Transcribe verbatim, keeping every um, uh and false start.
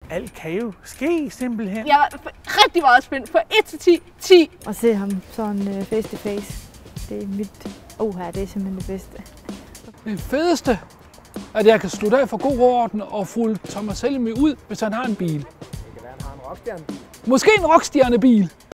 alt kan jo ske simpelthen. Jeg er rigtig meget spændt. Fra et til ti, ti. Og se ham sådan uh, face to face. Det er mit... Oha, det er simpelthen det bedste. Det fedeste, at jeg kan slutte af for god orden og fulde Thomas Helmig ud, hvis han har en bil. Det kan være, han har en rockstjernebil. Måske en rockstjernebil.